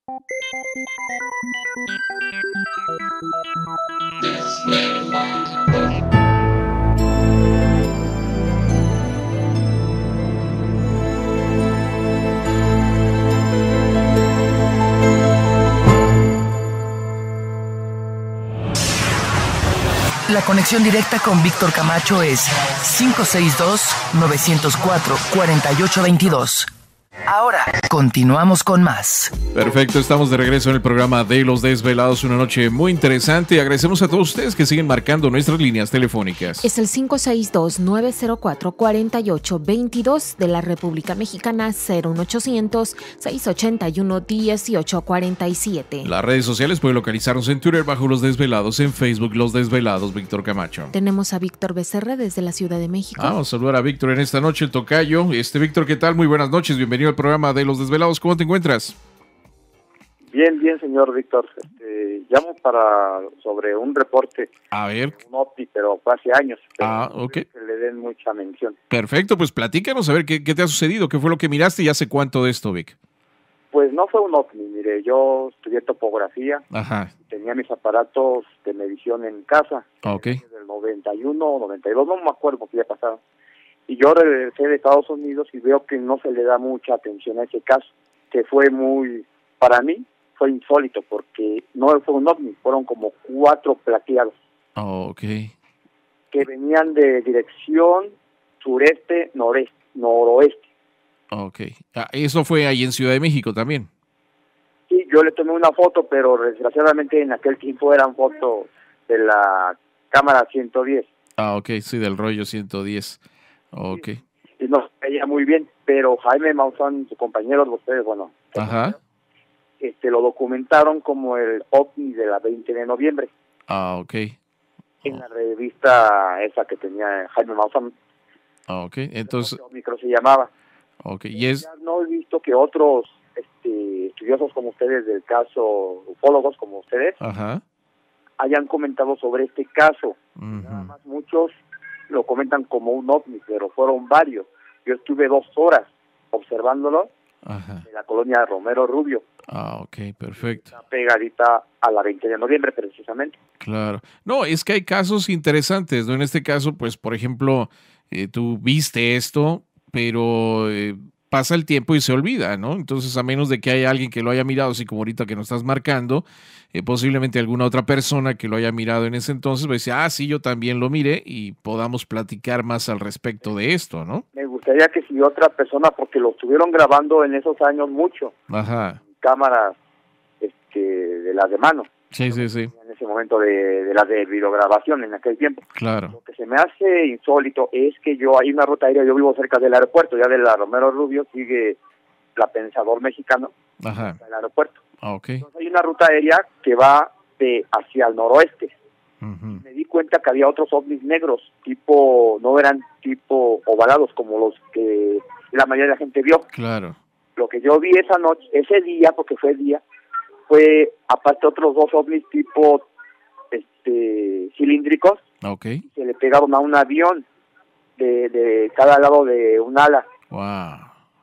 La conexión directa con Víctor Camacho es 562-904-4822. Ahora, continuamos con más. Perfecto, estamos de regreso en el programa de Los Desvelados, una noche muy interesante. Agradecemos a todos ustedes que siguen marcando nuestras líneas telefónicas. Es el 562-904-4822 de la República Mexicana, 01800-681-1847. Las redes sociales pueden localizarnos en Twitter bajo Los Desvelados, en Facebook Los Desvelados, Víctor Camacho. Tenemos a Víctor Becerra desde la Ciudad de México. Vamos a saludar a Víctor en esta noche, el tocayo. Víctor, ¿qué tal? Muy buenas noches, bienvenido al programa de Los Desvelados. ¿Cómo te encuentras? Bien, señor Víctor. Llamo sobre un reporte. A ver. Un OVNI, pero fue hace años. Ok. Que le den mucha mención. Perfecto, pues platícanos a ver qué te ha sucedido, qué fue lo que miraste y hace cuánto de esto, Vic. Pues no fue un OVNI, mire, yo estudié topografía. Ajá. Tenía mis aparatos de medición en casa. Ok. Del 91 o 92, no me acuerdo porque ya pasaron. Y yo regresé de Estados Unidos y veo que no se le da mucha atención a ese caso, que fue para mí, fue insólito, porque no fue un ovni, fueron como 4 plateados. Ok. Que venían de dirección sureste, noroeste. Ok. Eso fue ahí en Ciudad de México también. Sí, yo le tomé una foto, pero desgraciadamente en aquel tiempo eran fotos de la cámara 110. Ok, sí, del rollo 110. Ok. Sí, y no se veía muy bien, pero Jaime Maussan, su compañero de ustedes, bueno, ajá, lo documentaron como el OVNI de la 20 de noviembre. Ok. En la revista esa que tenía Jaime Maussan. Ok, entonces... Micro se llamaba. Ok, y es... No he visto que otros estudiosos como ustedes del caso, ufólogos como ustedes, ajá, hayan comentado sobre este caso. Uh-huh. Nada más muchos lo comentan como un ovni, pero fueron varios. Yo estuve 2 horas observándolo. Ajá. En la colonia de Romero Rubio. Ok, perfecto. Está pegadita a la 20 de noviembre, precisamente. Claro. No, es que hay casos interesantes, ¿no? En este caso, pues, por ejemplo, tú viste esto, pero pasa el tiempo y se olvida, ¿no? Entonces, a menos de que haya alguien que lo haya mirado, así como ahorita que nos estás marcando, posiblemente alguna otra persona que lo haya mirado en ese entonces va a decir, sí, yo también lo miré, y podamos platicar más al respecto de esto, ¿no? Me gustaría que si otra persona, porque lo estuvieron grabando en esos años mucho, ajá, cámaras de las de mano. Sí. En ese momento de las de videograbación en aquel tiempo. Claro. Lo que se me hace insólito es que hay una ruta aérea, yo vivo cerca del aeropuerto, ya de la Romero Rubio sigue la Pensador Mexicano, ajá, el aeropuerto. Okay. Entonces hay una ruta aérea que va hacia el noroeste. Uh-huh. Me di cuenta que había otros ovnis negros, no eran tipo ovalados como los que la mayoría de la gente vio. Claro. Lo que yo vi ese día, porque fue día, fue aparte otros 2 ovnis tipo cilíndricos. Okay. Que le pegaron a un avión de cada lado de un ala. Wow.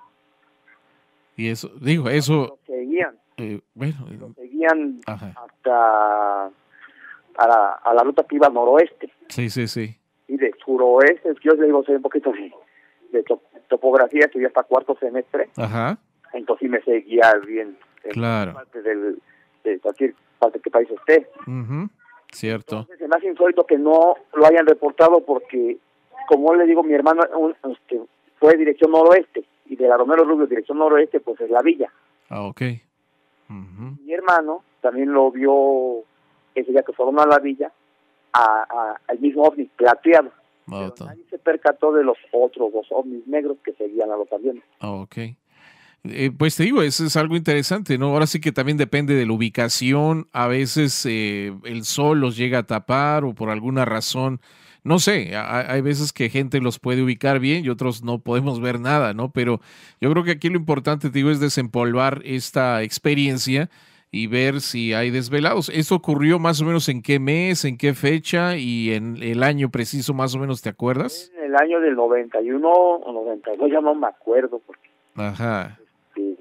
Y eso, eso... Lo seguían. Bueno. Lo seguían ajá, hasta a la ruta que iba al noroeste. Sí. Y de suroeste, yo le digo, sé un poquito de topografía, estudié hasta 4º semestre. Ajá. Entonces sí me seguía bien. Claro. Parte de cualquier parte que país esté. Uh-huh. Cierto. Entonces, se me hace insólito que no lo hayan reportado porque, como le digo, mi hermano fue dirección noroeste, y de la Romero Rubio dirección noroeste, pues es la villa. Ok. Uh-huh. Mi hermano también lo vio ese día que fueron a la villa, al mismo ovni plateado. Pero nadie se percató de los otros 2 ovnis negros que seguían a los aviones. Ok. Pues te digo, eso es algo interesante, ¿no? Ahora sí que también depende de la ubicación. A veces el sol los llega a tapar o por alguna razón, no sé, hay veces que gente los puede ubicar bien y otros no podemos ver nada, ¿no? Pero yo creo que aquí lo importante, te digo, es desempolvar esta experiencia y ver si hay desvelados. ¿Esto ocurrió más o menos en qué mes, en qué fecha y en el año preciso más o menos, te acuerdas? En el año del 91 o 92, ya no me acuerdo porque... Ajá.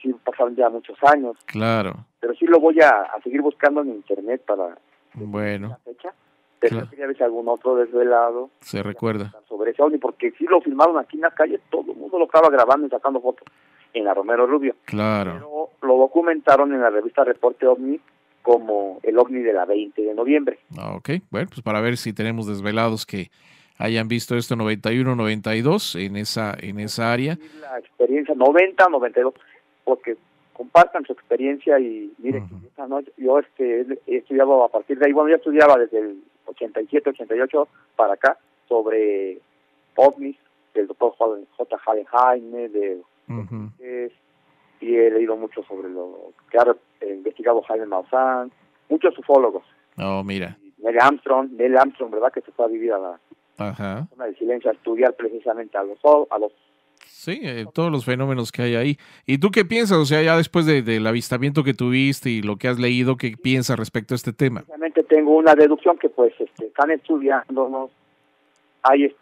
sí pasaron ya muchos años. Claro. Pero sí lo voy a seguir buscando en internet para Bueno. la fecha. Pero Claro. yo quería ver si algún otro desvelado Se recuerda. sobre ese ovni, porque sí lo filmaron aquí en las calles, todo el mundo lo estaba grabando y sacando fotos en la Romero Rubio. Claro. Pero lo documentaron en la revista Reporte OVNI como el ovni de la 20 de noviembre. Ok, bueno, pues para ver si tenemos desvelados que hayan visto esto 91, 92 en esa área. La experiencia 90, 92, porque compartan su experiencia y mire, Ujú. que esta noche yo he estudiado a partir de ahí, bueno, ya estudiaba desde el 87, 88 para acá sobre ovnis del doctor J. Allen Jaime, de Ujú. y he leído mucho sobre lo que ha investigado Jaime Maussan, muchos ufólogos. Oh, mira. Neil Armstrong, ¿verdad? Que se fue a vivir a la Ajá. zona de silencio a estudiar precisamente a los Sí, todos los fenómenos que hay ahí. ¿Y tú qué piensas? O sea, ya después del avistamiento que tuviste y lo que has leído, ¿qué piensas respecto a este tema? Precisamente tengo una deducción que pues están estudiándonos. Hay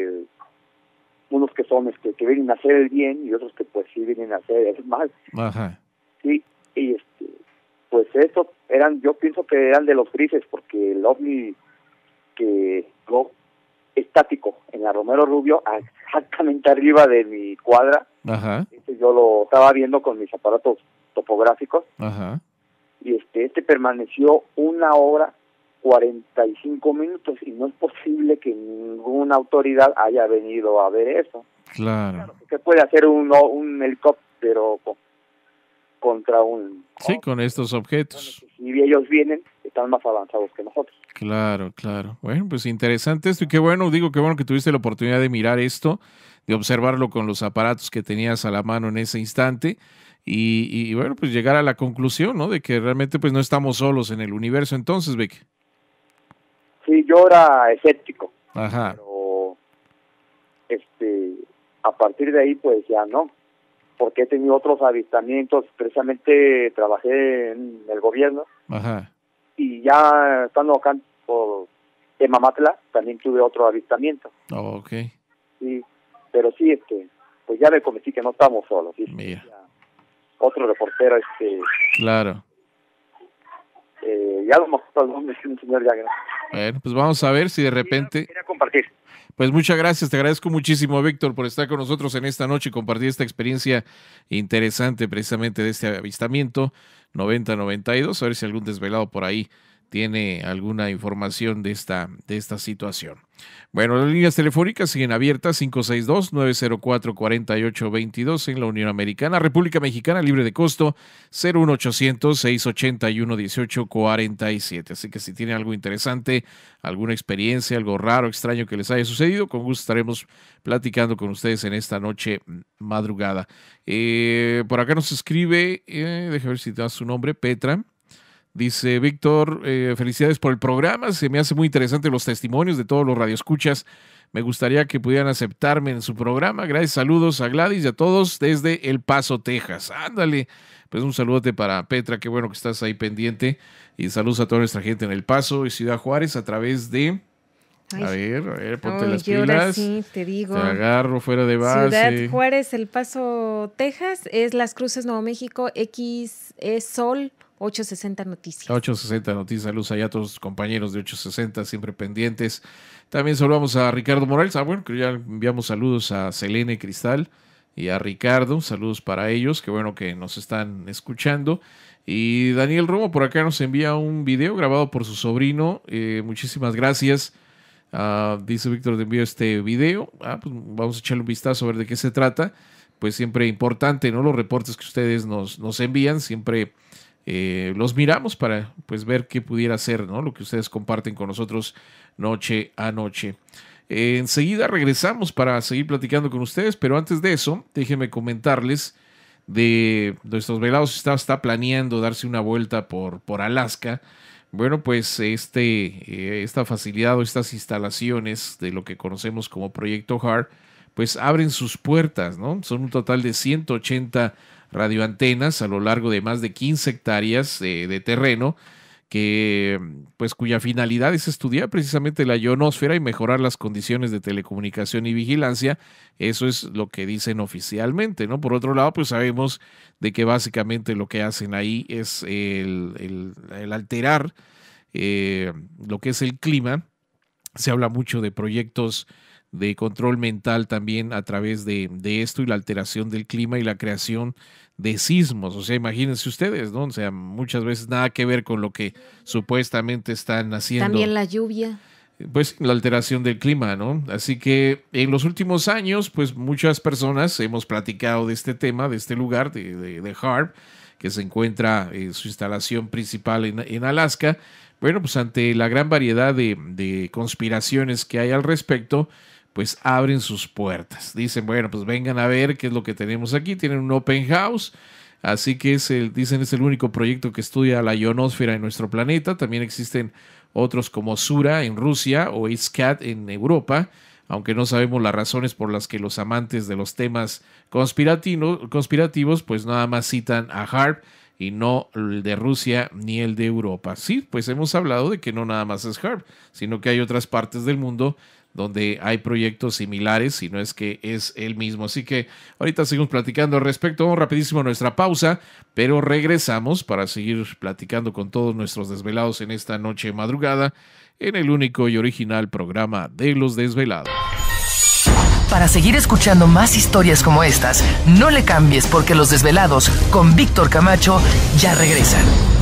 unos que son que vienen a hacer el bien y otros que pues sí vienen a hacer el mal. Ajá. Sí, y pues estos yo pienso que eran de los grises, porque el ovni que lo estático en la Romero Rubio, exactamente arriba de mi cuadra, Ajá. yo lo estaba viendo con mis aparatos topográficos, Ajá. y permaneció 1 hora 45 minutos, y no es posible que ninguna autoridad haya venido a ver eso. Claro. ¿Qué puede hacer un helicóptero contra un... Sí, con estos objetos. Si ellos vienen, están más avanzados que nosotros. Claro, claro. Bueno, pues interesante esto y qué bueno que tuviste la oportunidad de mirar esto, de observarlo con los aparatos que tenías a la mano en ese instante y bueno, pues llegar a la conclusión, ¿no? De que realmente pues no estamos solos en el universo entonces, Beck. Sí, yo era escéptico, Ajá. pero a partir de ahí pues ya no, porque he tenido otros avistamientos. Precisamente trabajé en el gobierno Ajá. y ya estando acá por Mamatla también tuve otro avistamiento. Oh, ok. Sí, pero sí, pues ya me convencí que no estamos solos. ¿Sí? Mira. Ya, otro reportero, Claro. ya lo mostró el señor Jagger. Bueno, pues vamos a ver si de repente... Quería compartir. Pues muchas gracias, te agradezco muchísimo, Víctor, por estar con nosotros en esta noche y compartir esta experiencia interesante precisamente de este avistamiento 90-92, a ver si algún desvelado por ahí tiene alguna información de esta situación. Bueno, las líneas telefónicas siguen abiertas, 562-904-4822 en la Unión Americana, República Mexicana, libre de costo, 01800-681-1847. Así que si tienen algo interesante, alguna experiencia, algo raro, extraño que les haya sucedido, con gusto estaremos platicando con ustedes en esta noche madrugada. Por acá nos escribe, déjame ver si te da su nombre, Petra. Dice Víctor, felicidades por el programa, se me hace muy interesante los testimonios de todos los radioescuchas, me gustaría que pudieran aceptarme en su programa, gracias, saludos a Gladys y a todos desde El Paso, Texas. Ándale, pues un saludote para Petra, qué bueno que estás ahí pendiente, y saludos a toda nuestra gente en El Paso y Ciudad Juárez a través de... Ay. A ver, ponte las Y ahora pilas. sí, te digo. Te agarro fuera de base. Ciudad Juárez, El Paso, Texas, es Las Cruces, Nuevo México, XE Sol 860 Noticias. 860 Noticias, saludos allá a todos los compañeros de 860, siempre pendientes. También saludamos a Ricardo Morales. Bueno, que ya enviamos saludos a Selene Cristal y a Ricardo. Saludos para ellos, qué bueno que nos están escuchando. Y Daniel Romo por acá nos envía un video grabado por su sobrino. Muchísimas gracias. Dice Víctor, te envío este video. Pues vamos a echarle un vistazo a ver de qué se trata. Pues siempre importante, ¿no? Los reportes que ustedes nos envían, siempre los miramos para pues ver qué pudiera ser, ¿no? Lo que ustedes comparten con nosotros noche a noche. Enseguida regresamos para seguir platicando con ustedes, pero antes de eso, déjenme comentarles de nuestros velados. Está planeando darse una vuelta por Alaska. Bueno, pues esta facilidad o estas instalaciones de lo que conocemos como Proyecto HART, pues abren sus puertas, ¿no? Son un total de 180 radioantenas a lo largo de más de 15 hectáreas de terreno que pues cuya finalidad es estudiar precisamente la ionosfera y mejorar las condiciones de telecomunicación y vigilancia. Eso es lo que dicen oficialmente, ¿no? Por otro lado, pues sabemos de que básicamente lo que hacen ahí es el alterar lo que es el clima. Se habla mucho de proyectos de control mental también a través de esto y la alteración del clima y la creación de sismos. O sea, imagínense ustedes, ¿no? O sea, muchas veces nada que ver con lo que supuestamente están haciendo. También la lluvia. Pues la alteración del clima, ¿no? Así que en los últimos años, pues muchas personas hemos platicado de este tema, de este lugar, de HAARP, que se encuentra su instalación principal en Alaska. Bueno, pues ante la gran variedad de conspiraciones que hay al respecto, pues abren sus puertas. Dicen, bueno, pues vengan a ver qué es lo que tenemos aquí. Tienen un open house, así que dicen es el único proyecto que estudia la ionosfera en nuestro planeta. También existen otros como Sura en Rusia o ISCAT en Europa, aunque no sabemos las razones por las que los amantes de los temas conspirativos pues nada más citan a HAARP y no el de Rusia ni el de Europa. Sí, pues hemos hablado de que no nada más es HAARP, sino que hay otras partes del mundo donde hay proyectos similares y no es que es el mismo. Así que ahorita seguimos platicando al respecto. Vamos rapidísimo a nuestra pausa, pero regresamos para seguir platicando con todos nuestros desvelados en esta noche madrugada en el único y original programa de Los Desvelados. Para seguir escuchando más historias como estas, no le cambies porque Los Desvelados con Víctor Camacho ya regresan.